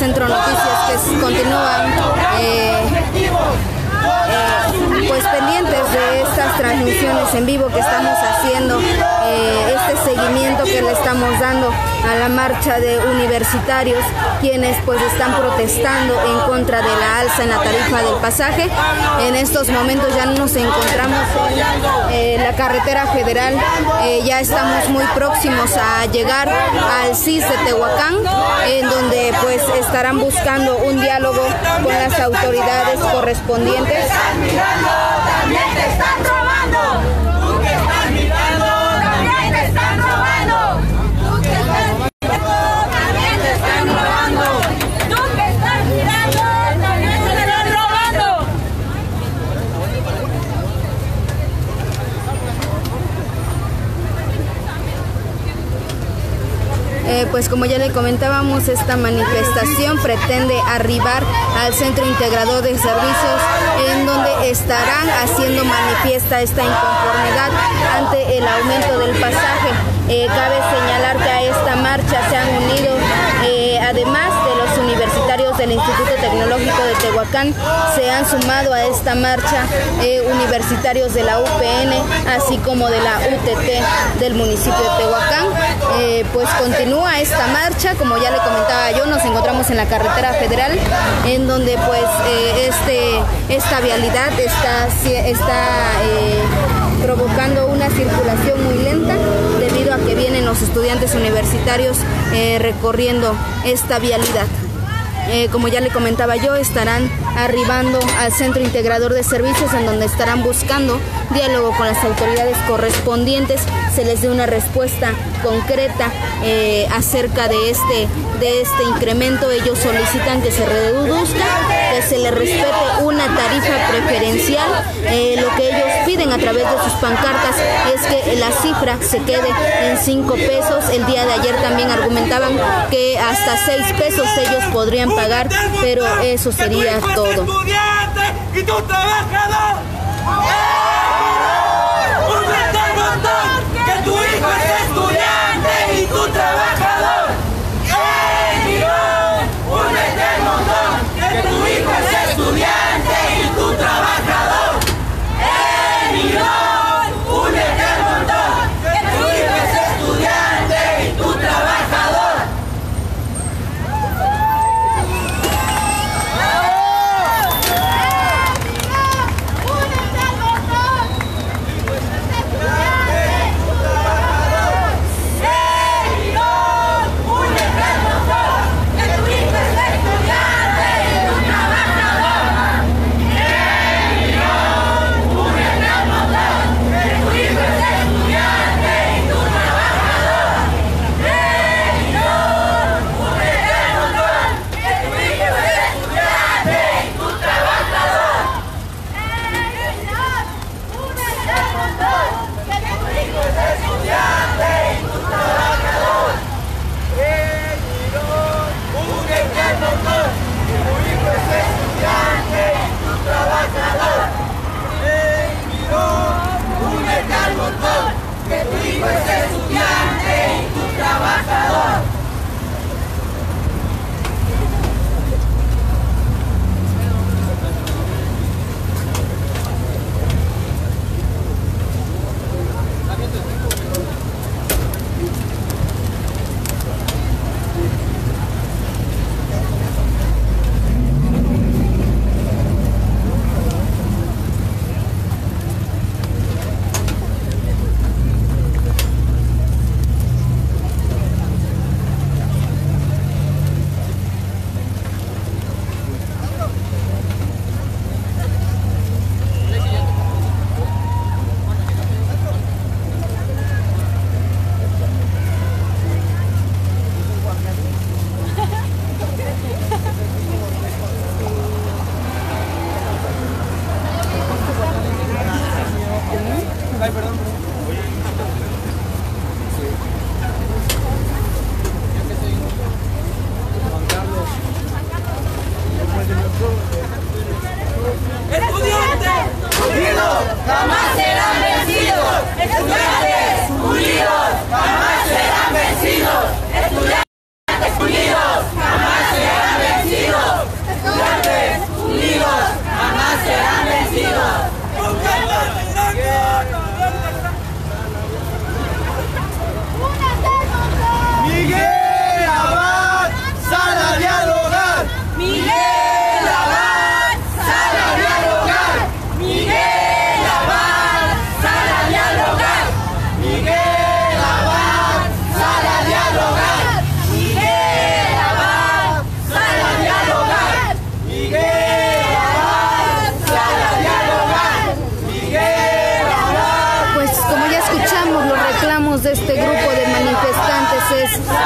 Centro Noticias, que continúan pues pendientes de estas transmisiones en vivo que estamos haciendo, este seguimiento que le estamos dando a la marcha de universitarios, quienes pues están protestando en contra de la alza en la tarifa del pasaje. En estos momentos ya nos encontramos en la carretera federal, ya estamos muy próximos a llegar al CIS de Tehuacán, en donde pues estarán buscando un diálogo con las autoridades correspondientes. También te están robando. Tú que estás mirando, también te están robando. Tú que estás mirando, también te están robando. Tú que estás mirando, también te están robando. Pues como ya le comentábamos, esta manifestación pretende arribar al Centro Integrador de Servicios, en donde estarán haciendo manifiesta esta inconformidad ante el aumento del pasaje. Cabe señalar que a esta marcha se han unido, además de los universitarios del Instituto Tecnológico de Tehuacán, se han sumado a esta marcha universitarios de la UPN, así como de la UTT del municipio de Tehuacán. Pues continúa esta marcha, como ya le comentaba yo, nos encontramos en la carretera federal, en donde pues esta vialidad está provocando una circulación muy lenta, debido a que vienen los estudiantes universitarios recorriendo esta vialidad. Como ya le comentaba yo, estarán arribando al Centro Integrador de Servicios, en donde estarán buscando diálogo con las autoridades correspondientes, se les dé una respuesta concreta acerca de este incremento. Ellos solicitan que se reduzca, que se les respete una tarifa preferencial. Lo que ellos piden a través de sus pancartas es que la cifra se quede en 5 pesos. El día de ayer también argumentaban que hasta 6 pesos ellos podrían pagar, pero eso sería todo. Estudiante y tu trabajador. Que tu hijo es estudiante y tu trabajador. Únete al montón. Que tu hijo es estudiante y tu trabajador. Únete al montón. Que tu hijo es estudiante y tu trabajador. Únete al montón.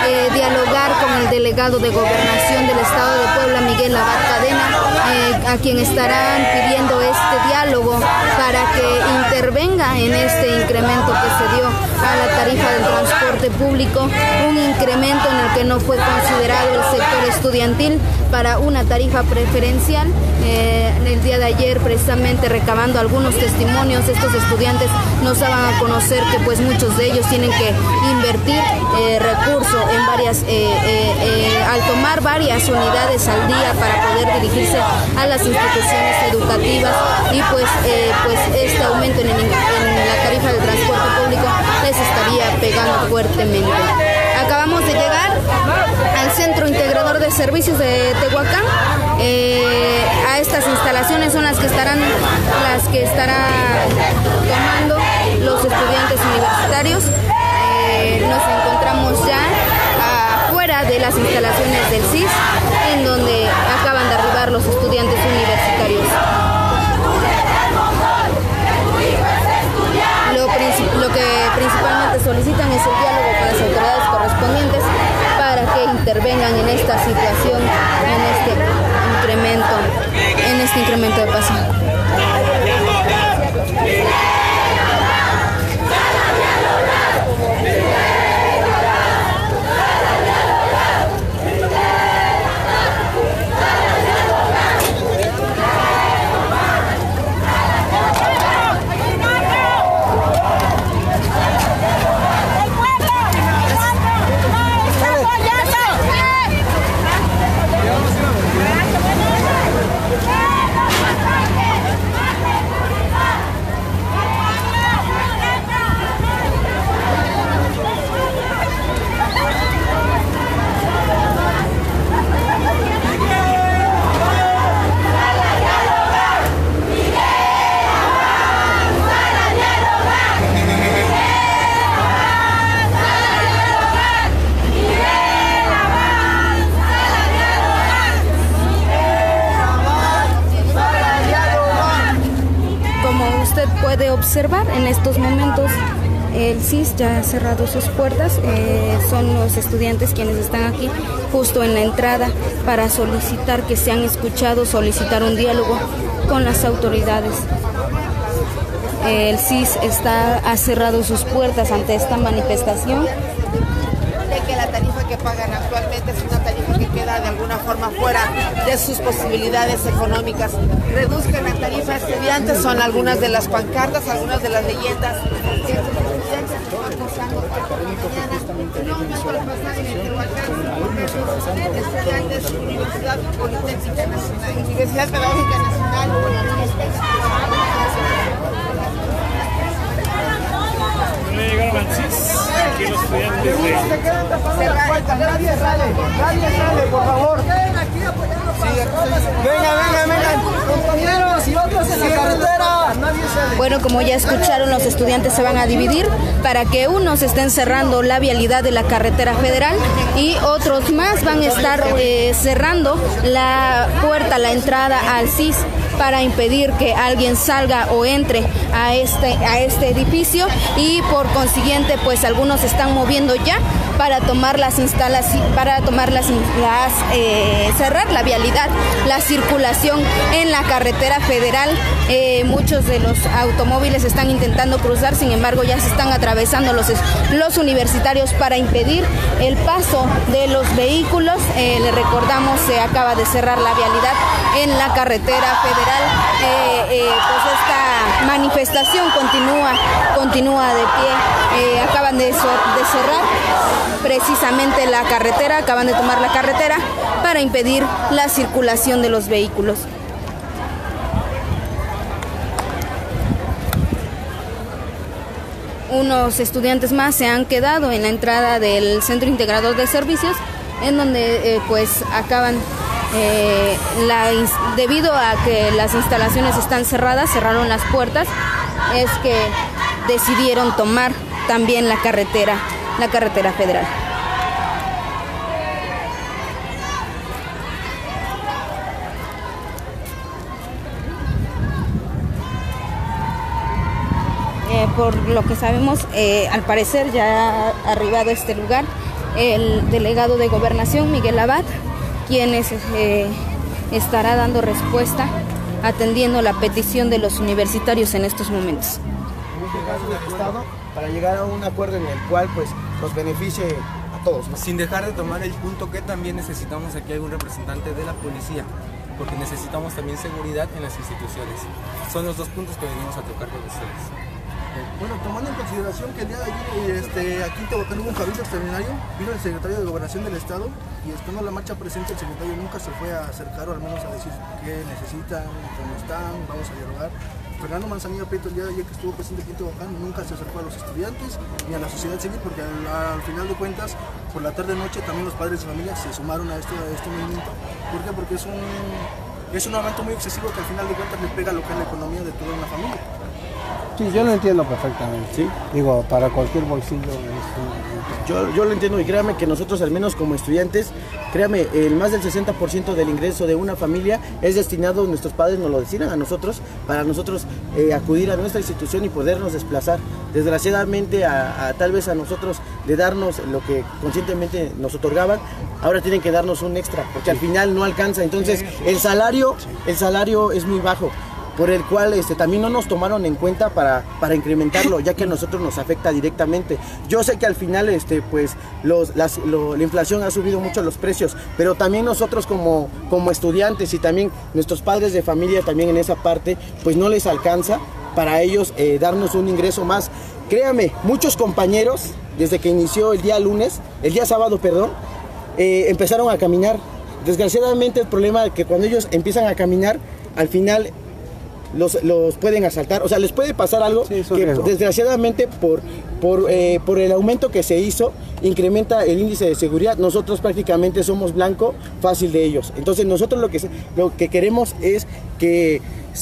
dialogar con el delegado de Gobernación del Estado de Puebla, Miguel Abad Cadena, a quien estarán pidiendo este diálogo para que intervenga en este incremento que se dio a la tarifa del transporte público, un incremento en el que no fue considerado el sector estudiantil para una tarifa preferencial. El día de ayer, precisamente recabando algunos testimonios, estos estudiantes nos daban a conocer que pues muchos de ellos tienen que invertir recursos en varias, al tomar varias unidades al día para poder dirigirse a las instituciones educativas, y pues este aumento en la tarifa del transporte público les estaría pegando fuertemente. Acabamos de llegar al Centro Integrador de Servicios de Tehuacán. A estas instalaciones son las que estarán tomando los estudiantes universitarios. Nos encontramos ya afuera de las instalaciones del CIS, en donde acaban de arribar los estudiantes universitarios. Lo que principalmente solicitan es el diálogo con las autoridades correspondientes para que intervengan en esta situación, en este incremento de paso. Puede observar en estos momentos el CIS ya ha cerrado sus puertas. Son los estudiantes quienes están aquí justo en la entrada para solicitar que sean escuchados, solicitar un diálogo con las autoridades. El CIS ha cerrado sus puertas ante esta manifestación. De que la tarifa que pagan actualmente es una tarifa que queda de alguna forma fuera de sus posibilidades económicas. Reduzcan la tarifa a estudiantes, son algunas de las pancartas, algunas de las leyendas que estos estudiantes están posando por la mañana. No me puedo pasar en el Tehuacán, estudiantes, Universidad Politécnica Nacional, Universidad Pedagógica Nacional. Llegaron al CIS, aquí los estudiantes de... Nadie sale, por favor. Vengan. Compañeros y otros en la carretera. Nadie sale. Bueno, como ya escucharon, los estudiantes se van a dividir para que unos estén cerrando la vialidad de la carretera federal y otros más van a estar cerrando la puerta, la entrada al CIS, para impedir que alguien salga o entre a este edificio, y por consiguiente pues algunos se están moviendo ya para tomar las instalaciones, cerrar la vialidad, la circulación en la carretera federal. Muchos de los automóviles están intentando cruzar, sin embargo ya se están atravesando los universitarios para impedir el paso de los vehículos. Le recordamos, se acaba de cerrar la vialidad en la carretera federal. Pues esta manifestación continúa de pie. Acaban de cerrar precisamente la carretera, acaban de tomar la carretera para impedir la circulación de los vehículos. Unos estudiantes más se han quedado en la entrada del Centro Integrador de Servicios, en donde pues acaban, debido a que las instalaciones están cerradas, cerraron las puertas, es que decidieron tomar también la carretera federal. Por lo que sabemos, al parecer ya ha arribado a este lugar el delegado de Gobernación, Miguel Abad, quien estará dando respuesta, atendiendo la petición de los universitarios en estos momentos. En este caso del Estado, para llegar a un acuerdo en el cual pues nos beneficie a todos, ¿no? Sin dejar de tomar el punto que también necesitamos aquí algún representante de la policía, porque necesitamos también seguridad en las instituciones. Son los dos puntos que venimos a tocar con ustedes. Bueno, tomando en consideración que el día de ayer aquí en Tehuacán hubo un cabildo extraordinario, vino el secretario de Gobernación del Estado y estando la marcha presente el secretario nunca se fue a acercar o al menos a decir qué necesitan, cómo están, vamos a dialogar. Fernando Manzanilla Prieto el día de ayer que estuvo presente aquí en Tehuacán nunca se acercó a los estudiantes ni a la sociedad civil porque al final de cuentas por la tarde-noche también los padres de familia se sumaron a este movimiento. ¿Por qué? Porque es un aumento muy excesivo que al final de cuentas le pega lo que es la economía de toda una familia. Sí, yo lo entiendo perfectamente. ¿Sí? Digo, para cualquier bolsillo Yo lo entiendo y créame que nosotros al menos como estudiantes, créame, el más del 60% del ingreso de una familia es destinado, nuestros padres nos lo destinan a nosotros, para nosotros acudir a nuestra institución y podernos desplazar. Desgraciadamente tal vez a nosotros de darnos lo que conscientemente nos otorgaban, ahora tienen que darnos un extra, porque al final no alcanza, entonces el salario es muy bajo, por el cual también no nos tomaron en cuenta para incrementarlo, ya que a nosotros nos afecta directamente. Yo sé que al final pues la inflación ha subido mucho los precios, pero también nosotros como estudiantes y también nuestros padres de familia también en esa parte, pues no les alcanza para ellos darnos un ingreso más. Créame, muchos compañeros, desde que inició el día sábado, empezaron a caminar. Desgraciadamente el problema es que cuando ellos empiezan a caminar, al final los pueden asaltar, o sea, les puede pasar algo que desgraciadamente por el aumento que se hizo, incrementa el índice de seguridad. Nosotros prácticamente somos blanco fácil de ellos. Entonces nosotros lo que queremos es que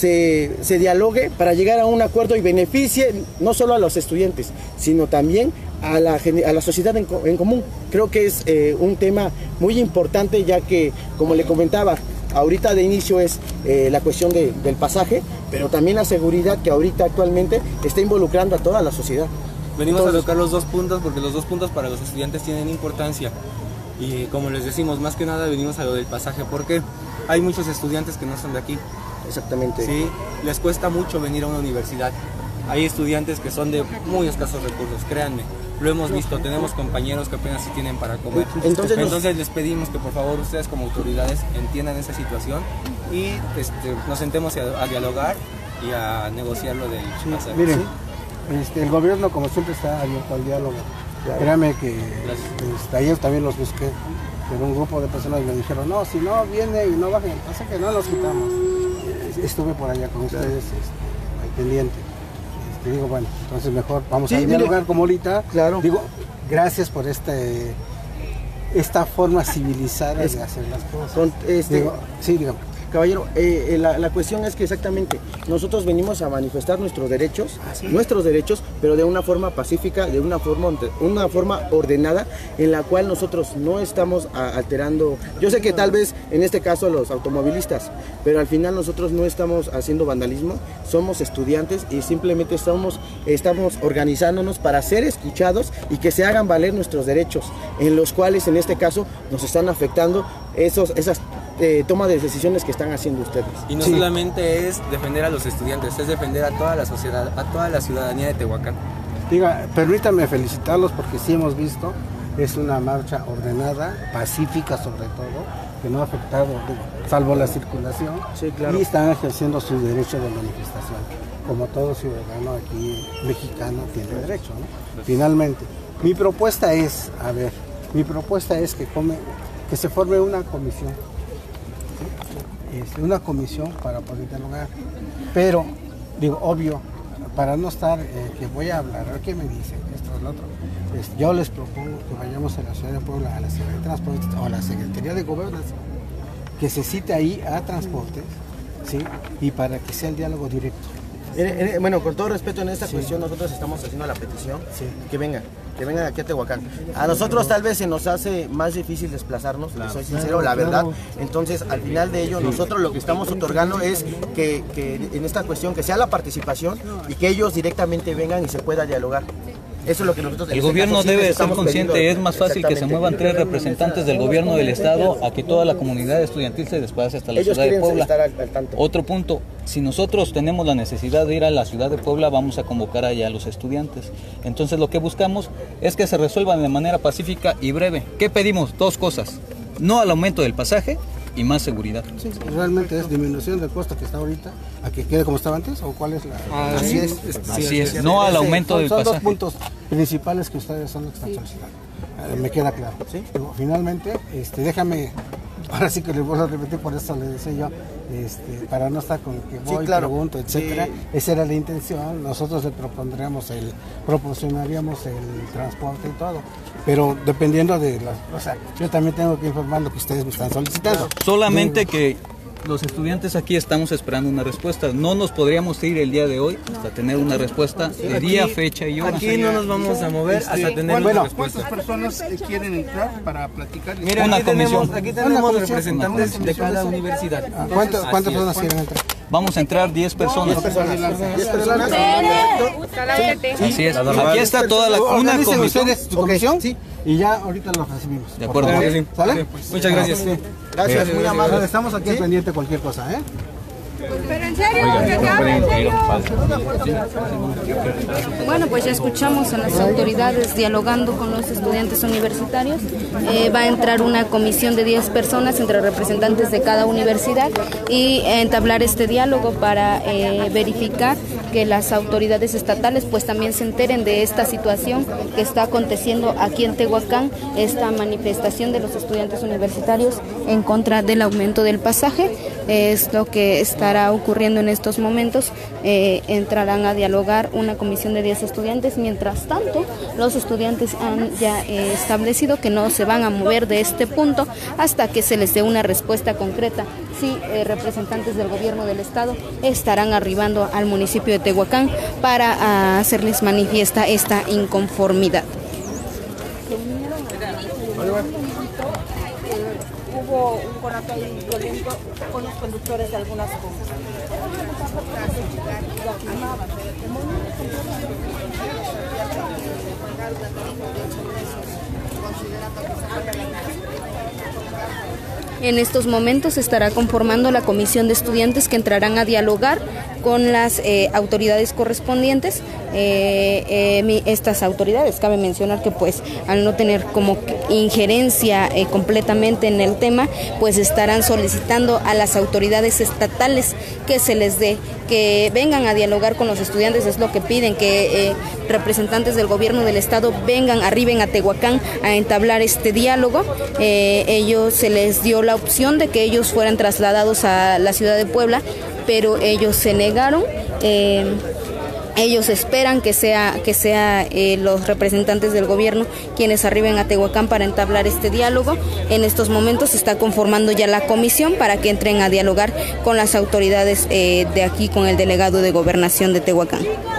se dialogue para llegar a un acuerdo y beneficie no solo a los estudiantes, sino también a la sociedad en común. Creo que es un tema muy importante, ya que, como le comentaba, ahorita de inicio es la cuestión del pasaje, pero también la seguridad que ahorita actualmente está involucrando a toda la sociedad. Venimos a tocar los dos puntos porque los dos puntos para los estudiantes tienen importancia y como les decimos, más que nada venimos a lo del pasaje porque hay muchos estudiantes que no son de aquí. Exactamente. Sí, les cuesta mucho venir a una universidad. Hay estudiantes que son de muy escasos recursos, créanme. Lo hemos visto, tenemos compañeros que apenas sí tienen para comer. Entonces les pedimos que por favor ustedes como autoridades entiendan esa situación y nos sentemos a dialogar y a negociar lo del pasaje. Miren, el gobierno como siempre está abierto al diálogo. Créanme que ayer también los busqué, pero un grupo de personas me dijeron, no, si no viene y no bajen, pasa que no los quitamos. Estuve por allá con ustedes pendiente. Digo, bueno, entonces mejor vamos a dialogar como ahorita. Claro. Digo, gracias por esta forma civilizada de hacer las cosas. Sí, dígame. Caballero, la cuestión es que exactamente nosotros venimos a manifestar nuestros derechos, pero de una forma pacífica, de una forma ordenada, en la cual nosotros no estamos alterando. Yo sé que tal vez en este caso los automovilistas, pero al final nosotros no estamos haciendo vandalismo, somos estudiantes y simplemente estamos organizándonos para ser escuchados y que se hagan valer nuestros derechos, en los cuales en este caso nos están afectando esas toma de decisiones que están haciendo ustedes. Y no solamente es defender a los estudiantes, es defender a toda la sociedad, a toda la ciudadanía de Tehuacán. Diga, permítanme felicitarlos porque sí hemos visto, es una marcha ordenada, pacífica sobre todo, que no ha afectado, salvo la circulación, y están ejerciendo su derecho de manifestación, como todo ciudadano aquí mexicano tiene derecho, ¿no? Finalmente, mi propuesta es que se forme una comisión. Una comisión para poder dialogar, pero digo, obvio, para no estar que voy a hablar, ¿qué me dicen? Esto o lo otro. Yo les propongo que vayamos a la ciudad de Puebla, a la Secretaría de Transportes o a la Secretaría de Gobernación, que se cite ahí a Transportes, ¿sí? Y para que sea el diálogo directo. Bueno, con todo respeto en esta cuestión, nosotros estamos haciendo la petición que vengan aquí a Tehuacán. A nosotros tal vez se nos hace más difícil desplazarnos, les soy sincero, la verdad. Entonces, al final de ello, nosotros lo que estamos otorgando es que en esta cuestión que sea la participación y que ellos directamente vengan y se pueda dialogar. Eso es lo que nosotros... El gobierno debe estar consciente, es más fácil que se muevan 3 representantes del gobierno del estado a que toda la comunidad estudiantil se desplace hasta la ciudad de Puebla. Otro punto, si nosotros tenemos la necesidad de ir a la ciudad de Puebla, vamos a convocar allá a los estudiantes. Entonces lo que buscamos es que se resuelvan de manera pacífica y breve. ¿Qué pedimos? 2 cosas, no al aumento del pasaje y más seguridad. Sí, realmente es disminución del costo que está ahorita a que quede como estaba antes, o cuál es la... Así es, no al aumento del pasaje. Son 2 puntos principales que ustedes son los que están solicitando. Me queda claro. ¿Sí? Pero finalmente, déjame, ahora sí que le vuelvo a repetir, por eso le decía yo, para no estar con que voy, pregunto, etcétera. Esa era la intención. Nosotros le proporcionaríamos el transporte y todo. Pero dependiendo de o sea, yo también tengo que informar lo que ustedes me están solicitando. Solamente que los estudiantes aquí estamos esperando una respuesta. No nos podríamos ir el día de hoy hasta tener una respuesta de día, fecha y hora. Aquí no nos vamos a mover hasta tener una respuesta. ¿Cuántas personas quieren entrar para platicar? Mira, aquí tenemos representantes de cada universidad. ¿Cuántas personas quieren entrar? Vamos a entrar 10 personas. 10 personas. Así es. Aquí está toda una comisión. ¿Tu comisión? Sí. Y ya ahorita los recibimos. De acuerdo. ¿Sale? Muchas gracias. Gracias, muy amable. Estamos aquí pendiente de cualquier cosa, ¿eh? Pero en serio, Bueno, pues ya escuchamos a las autoridades dialogando con los estudiantes universitarios. Va a entrar una comisión de 10 personas entre representantes de cada universidad y entablar este diálogo para verificar que las autoridades estatales pues también se enteren de esta situación que está aconteciendo aquí en Tehuacán, esta manifestación de los estudiantes universitarios en contra del aumento del pasaje. Es lo que estará ocurriendo en estos momentos. Entrarán a dialogar una comisión de 10 estudiantes. Mientras tanto, los estudiantes han ya establecido que no se van a mover de este punto hasta que se les dé una respuesta concreta. Sí, representantes del gobierno del estado estarán arribando al municipio de Tehuacán para hacerles manifiesta esta inconformidad. Hubo un conato ahí violento con los conductores de algunas cosas. En estos momentos se estará conformando la comisión de estudiantes que entrarán a dialogar con las autoridades correspondientes. Estas autoridades, cabe mencionar que pues al no tener como injerencia completamente en el tema, pues estarán solicitando a las autoridades estatales que se les dé, que vengan a dialogar con los estudiantes. Es lo que piden, que representantes del gobierno del estado arriben a Tehuacán a entablar este diálogo. Ellos se les dio la opción de que ellos fueran trasladados a la ciudad de Puebla, pero ellos se negaron. Ellos esperan que sea los representantes del gobierno quienes arriben a Tehuacán para entablar este diálogo. En estos momentos se está conformando ya la comisión para que entren a dialogar con las autoridades de aquí, con el delegado de Gobernación de Tehuacán.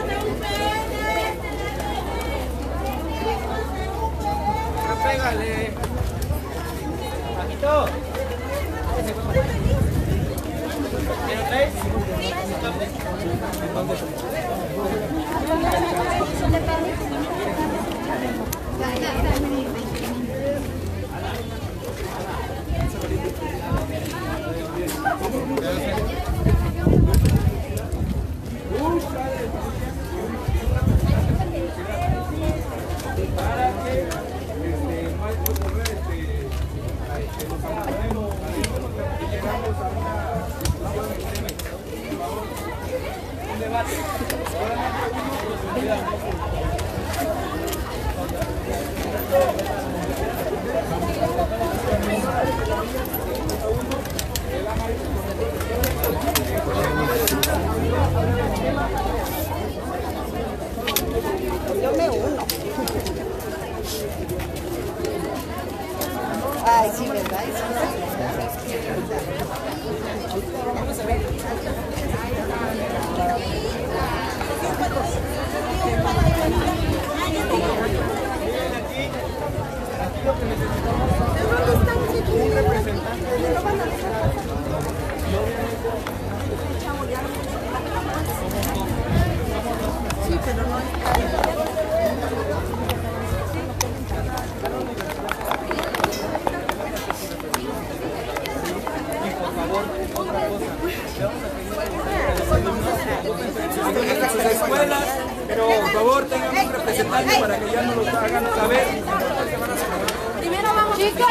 Yo me uno. Ay, sí, ¿verdad? Vamos a ver. en sus escuelas, pero por favor tengan un representante para que ya nos lo hagan saber. Primero vamos, chicos,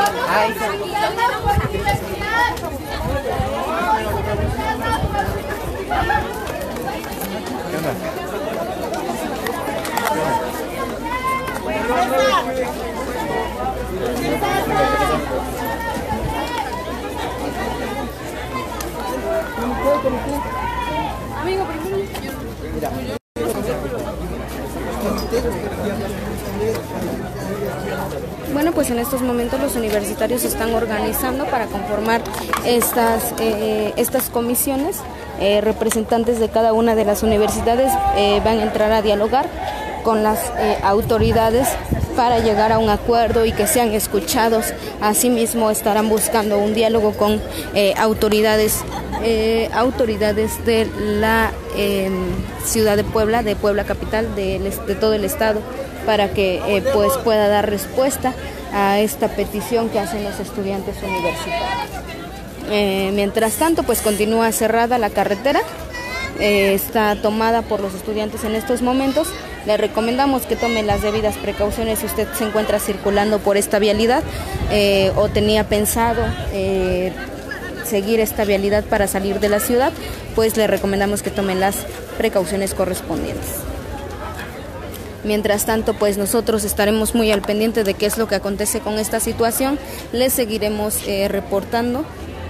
amigo, primero. Bueno, pues en estos momentos los universitarios se están organizando para conformar estas comisiones. Representantes de cada una de las universidades van a entrar a dialogar con las autoridades para llegar a un acuerdo y que sean escuchados. Asimismo estarán buscando un diálogo con autoridades de la ciudad de Puebla capital, de todo el estado, para que pues pueda dar respuesta a esta petición que hacen los estudiantes universitarios. Mientras tanto, pues continúa cerrada la carretera, está tomada por los estudiantes en estos momentos. Le recomendamos que tome las debidas precauciones si usted se encuentra circulando por esta vialidad o tenía pensado seguir esta vialidad para salir de la ciudad, pues le recomendamos que tome las precauciones correspondientes. Mientras tanto, pues nosotros estaremos muy al pendiente de qué es lo que acontece con esta situación. Les seguiremos reportando.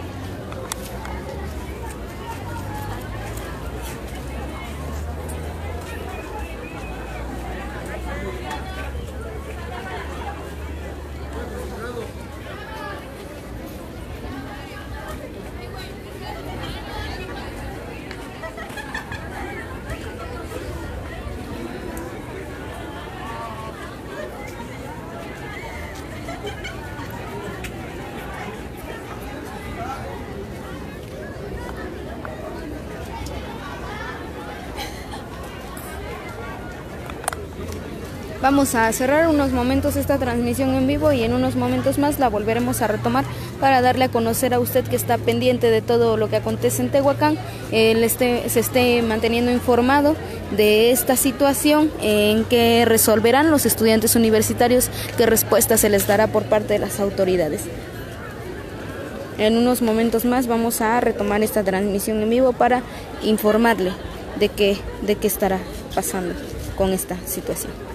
Vamos a cerrar unos momentos esta transmisión en vivo y en unos momentos más la volveremos a retomar para darle a conocer a usted que está pendiente de todo lo que acontece en Tehuacán, se esté manteniendo informado de esta situación, en que resolverán los estudiantes universitarios, qué respuesta se les dará por parte de las autoridades. En unos momentos más vamos a retomar esta transmisión en vivo para informarle de qué estará pasando con esta situación.